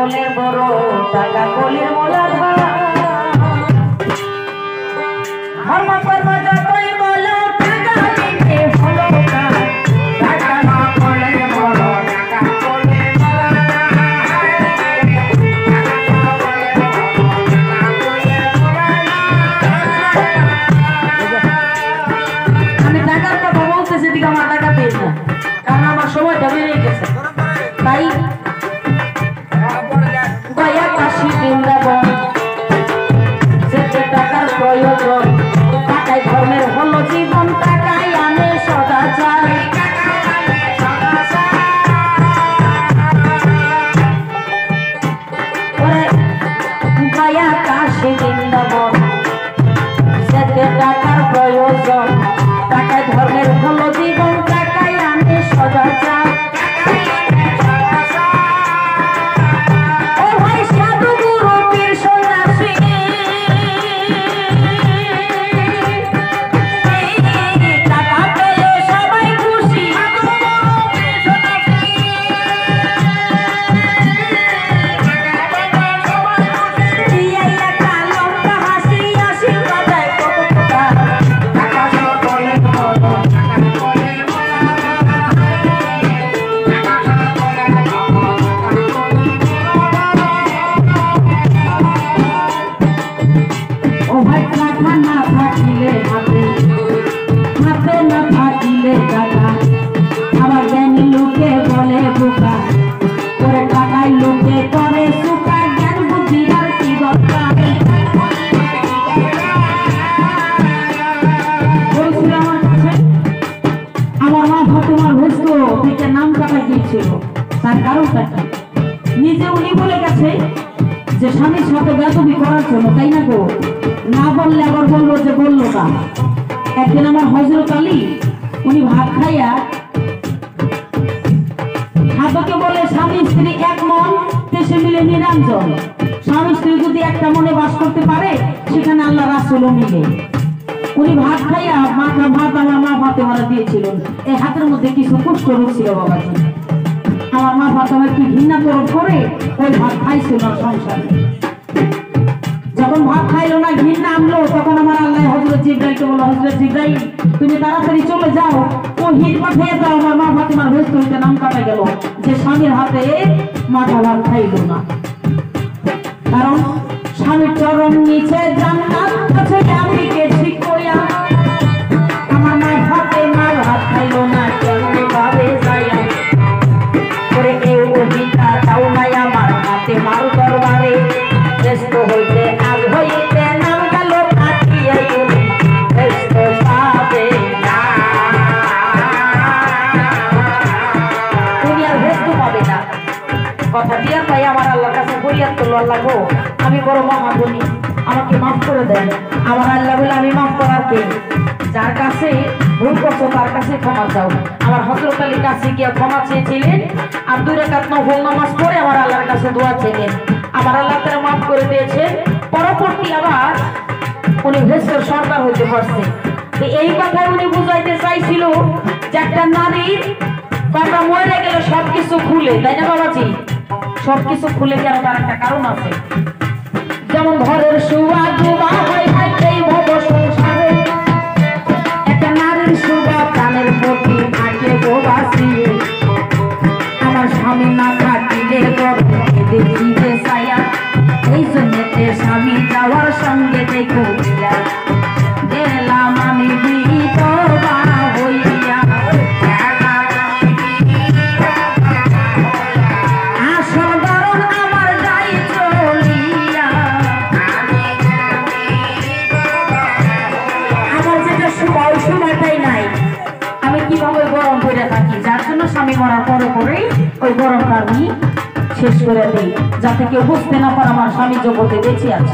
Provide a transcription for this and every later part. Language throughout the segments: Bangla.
হলে বড় টাকা কলির মোলাধা ধর্ম কর্ম যতই বলো টাকা দিতে হলো টাকা না করলে বড় টাকা কলির মোলাধা আমি টাকার কথা বলতেছি দিকে আমার টাকা পেয়ে না কারণ আমার সময়টা বেড়ে গেছে তাই গয়া কাশী বৃন্দাবন যেতে টাকার প্রয়োজন টাকায় ধর্মের হলো জীবন টাকায় আনে সদাচার গয়া কাশী বৃন্দাবন যেতে টাকার প্রয়োজন টাকায় ধর্মের হলো জীবন টাকায় আনে সদাচার নিজে উনি বলে গেছে যে স্বামীর সাথে বেদবি করার জন্য তাই না গো না বললে আবার বলবো যে বললো না একদিন আমার হযরত আলী উনি ভাত খাইয়া সাধকে বলে স্বামী স্ত্রী এক মন দেশে মিলে নিরঞ্জন স্বামী স্ত্রী যদি একটা মনে বাস করতে পারে সেখানে আল্লাহ রাসূলও মিলে উনি ভাত খাইয়া মাথা ভাত আমার মা ফাতেমারে দিয়েছিলেন এই হাতের মধ্যে কিছু কুষ্ঠ রোগ ছিল বাবাজি আমার মা ফাতেমা কি ঘৃণা করে ওই ভাত খাইছিল না সংসারে যখন ভাত খাইলো না ঘৃণা আনলো তখন আমার আল্লাহ হযরত জিবরাইলকে বলল হযরত জিবরাইল তুমি তাড়াতাড়ি চলে যাও ওহী পাঠিয়ে দাও আমার মা ফাতেমার ব্যস্ত হইতে নাম কাটা গেল যে স্বামীর হাতে মাথা ভাত খাইলো না কারণ স্বামীর চরণ নিচে জান্নাত আছে আমি কে ঠিক কইয়া আমার মা ফাতেমার হাত খাইলো না কেমনে ভাবে যাইয়া করে কেউ ওহিটা তাও নাই আমার হাতে মার দরবারে ব্যস্ত হইতে আগ হইতে নাম গেল কাটিয়া ব্যস্ত পাবে না তুমি আর ব্যস্ত পাবে না কথা দিয়া তাই আমার আল্লাহর কাছে ফরিয়াদ করলো আল্লাহ গো আমি বড় মহাগুণী আমাকে মাফ করে দেন আমার আল্লাহ বলে আমি মাফ করার কে যার কাছে ভুল করছো তার কাছে ক্ষমা চাও আমার হযরত আলীর কাছে গিয়ে ক্ষমা চেয়েছিলেন আর 2 রাকাত নফল নামাজ পড়ে আমার আল্লাহর কাছে দোয়া চেয়েছেন আমার আল্লাহ তাআলা মাফ করে দিয়েছে পরবর্তী আবার উনি ভেসর সরকার হতে পারছে তো এই কথা উনি বুঝাইতে চাইছিল যে একটা নারীর কথা মরে গেল সবকিছু খুলে তাই না বাবাজি সবকিছু খুলে কেন তার একটা কারণ আছে যেমন ঘরের সুয়া দুবা হয় এই ভব সংসারে একটা নারীর সুবা প্রাণের প্রতি থাকে গোবাসি আমার স্বামী না থাকিলে দেখিতে ছায়া এই জন্যতে স্বামী যাওয়ার সঙ্গে দেখো গেলাম আমি বিধবা হইয়া স্বামী মরার পরে পরেই ওই গরমটা আমি শেষ করে দিই যাতে কেউ বুঝতে না পারে আমার স্বামী জগতে বেঁচে আছে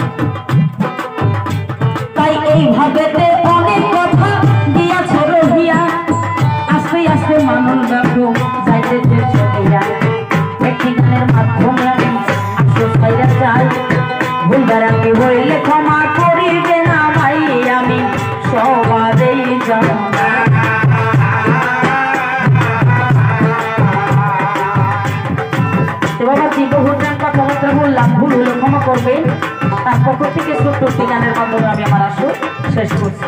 তাই এইভাবে অনেক কথা দিয়াছে রহিয়া আস্তে আস্তে মানুষ ব্যাপক যাইতেছে চলিয়া একটি গানের মাধ্যমে আমি আফসোস পাইয়া যাই ভুলবার আমি হইলে ক্ষমা করিবে না ভাই আমি সবারই জানা বাবাজি বহু কথাবার্তা বললাম ভুল হলো ক্ষমা করবেন। তার পক্ষ থেকে ছোট্ট একটি গানের মাধ্যমে আমি আমার আসর শেষ করছি।